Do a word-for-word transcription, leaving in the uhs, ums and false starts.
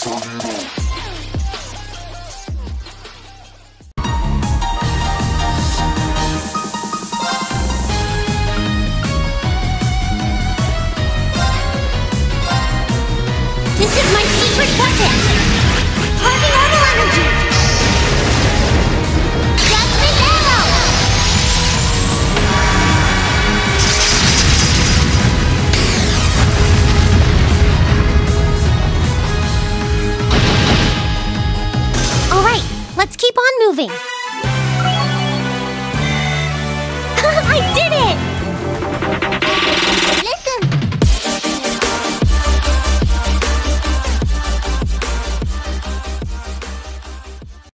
This is my secret weapon! Heavy auto energy! Judgment arrow! Alright, let's keep on moving.